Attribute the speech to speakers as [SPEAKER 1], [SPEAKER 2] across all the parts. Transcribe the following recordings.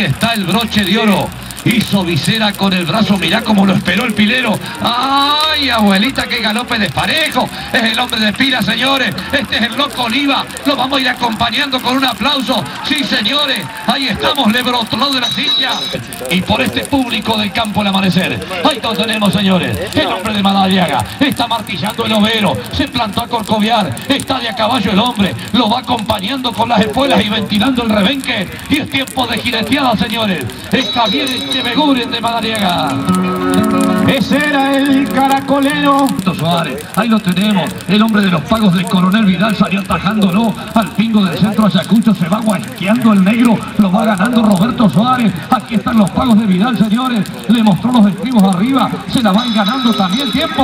[SPEAKER 1] está el broche de oro. Hizo visera con el brazo, mirá cómo lo esperó el pilero. ¡Ay, abuelita, qué galope desparejo! Es el hombre de pila, señores. Este es el loco Oliva. Lo vamos a ir acompañando con un aplauso. Sí, señores, ahí estamos, le brotó de la silla. Y por este público del campo al amanecer, ahí lo tenemos, señores. El hombre de Madariaga está martillando el overo. Se plantó a corcoviar. Está de a caballo el hombre. Lo va acompañando con las espuelas y ventilando el rebenque. Y es tiempo de jineteada, señores. Es Javier Echeveguren de Madariaga.
[SPEAKER 2] Ese era el caracolero
[SPEAKER 1] Suárez, ahí lo tenemos, el hombre de los pagos del Coronel Vidal salió atajándolo al pingo del centro Ayacucho, se va guasqueando el negro, lo va ganando Roberto Suárez. Aquí están los pagos de Vidal, señores, le mostró los estribos arriba, se la van ganando también. Tiempo.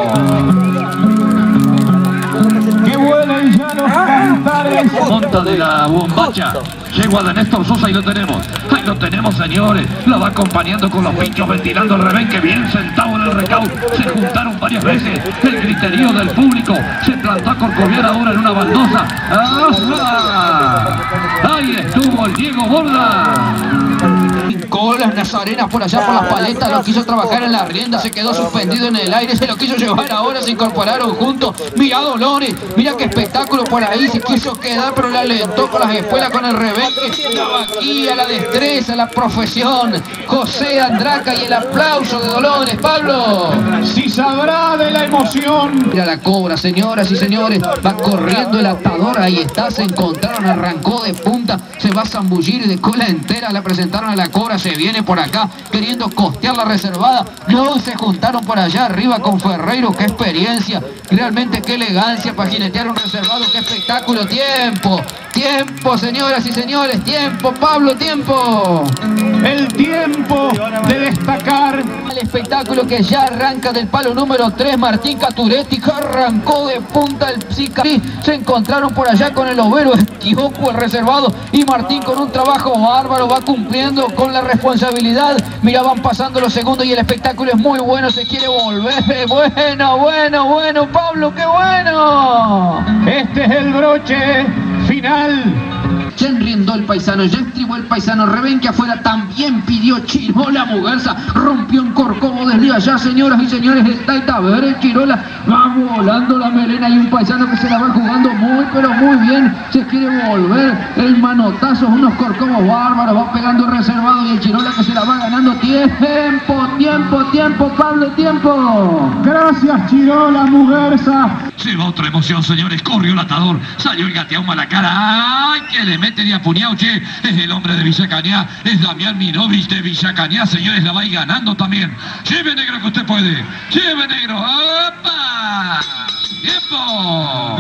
[SPEAKER 2] que vuelen ya los cantares.
[SPEAKER 1] Monta de la bombacha, yegua de Néstor Sosa, ahí lo tenemos, señores, la va acompañando con los pinchos, ventilando el rebenque, bien sentado en el recaudo, se juntaron varias veces, el griterío del público, se plantó a corcoviar ahora en una baldosa. ¡Ah! Ahí estuvo el Diego Borda.
[SPEAKER 3] Colas nazarenas por allá por las paletas, lo quiso trabajar en la rienda, se quedó suspendido en el aire, se lo quiso llevar ahora, se incorporaron juntos. Mira Dolores, mira qué espectáculo por ahí, se quiso quedar pero le alentó con las espuelas, con el rebenque, la vaquilla, la destreza, la profesión. José Andraca y el aplauso de Dolores. Pablo,
[SPEAKER 2] Si sabrá de la emoción.
[SPEAKER 3] mira la cobra, señoras y señores, va corriendo el atador, ahí está, se encontraron, arrancó de punta, se va a zambullir de cola entera, la presentaron a la cobra, se viene por acá queriendo costear la reservada, no, se juntaron por allá arriba con Ferreiro. Qué experiencia, realmente qué elegancia para jinetear un reservado, qué espectáculo. Tiempo, señoras y señores, tiempo, Pablo, tiempo.
[SPEAKER 2] El tiempo de destacar.
[SPEAKER 3] El espectáculo que ya arranca del palo número 3, Martín Caturetti, que arrancó de punta el Sicarí. Se encontraron por allá con el overo Esquijoco, el reservado, y Martín con un trabajo bárbaro, va cumpliendo con la responsabilidad. Mira, van pasando los segundos y el espectáculo es muy bueno, se quiere volver. Bueno, Pablo, qué bueno.
[SPEAKER 2] Este es el broche final.
[SPEAKER 3] Ya enriendó el paisano, ya estribó el paisano, rebenque afuera, también pidió Chirola Muguerza, rompió un corcovo desde allá, señoras y señores, está a ver el Chirola, va volando la melena y un paisano que se la va jugando pero muy bien, se quiere volver, el manotazo, unos corcovos bárbaros, va pegando reservado y el Chirola que se la va ganando. Tiempo, Pablo, tiempo.
[SPEAKER 2] Gracias, Chirola Muguerza.
[SPEAKER 1] Se va otra emoción, señores, corrió el atador, salió el gateauma a la cara. ¡Ay, que le mete de apuñado, che! Es el hombre de Villa Cañá, es Damián Minovich de Villa Cañá, señores, la va a ir ganando también. Lleve, negro, que usted puede. Lleve, negro. ¡Opa! ¡Tiempo!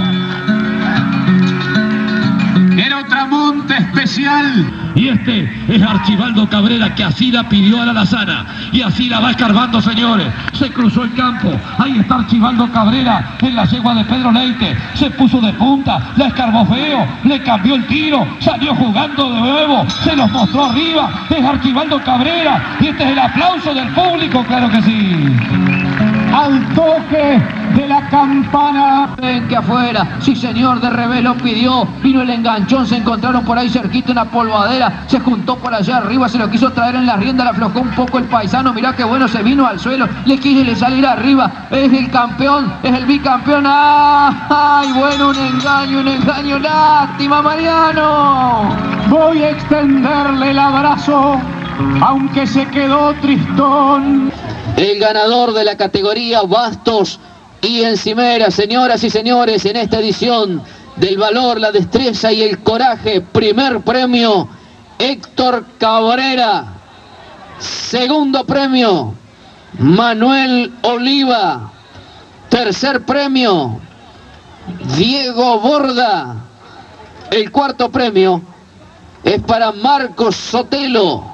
[SPEAKER 2] Era otra monta especial.
[SPEAKER 1] Y este es Archibaldo Cabrera, que así la pidió a la Lazana. Y así la va escarbando, señores. Se cruzó el campo. Ahí está Archibaldo Cabrera en la yegua de Pedro Leite. Se puso de punta, la escarbó feo, le cambió el tiro, salió jugando de nuevo, se los mostró arriba. Es Archibaldo Cabrera. Y este es el aplauso del público, claro que sí.
[SPEAKER 2] Al toque de la campana.
[SPEAKER 3] Ven que afuera, sí señor, de revés lo pidió, vino el enganchón, se encontraron por ahí cerquita en la polvadera, se juntó por allá arriba, se lo quiso traer en la rienda, le aflojó un poco el paisano, mirá qué bueno, se vino al suelo, le quiere salir arriba, es el campeón, es el bicampeón. ¡Ay, bueno, un engaño, lástima, Mariano!
[SPEAKER 2] Voy a extenderle el abrazo, aunque se quedó tristón.
[SPEAKER 3] El ganador de la categoría Bastos y Encimera, señoras y señores, en esta edición del valor, la destreza y el coraje, primer premio, Héctor Cabrera. Segundo premio, Manuel Oliva. Tercer premio, Diego Borda. El cuarto premio es para Marcos Sotelo.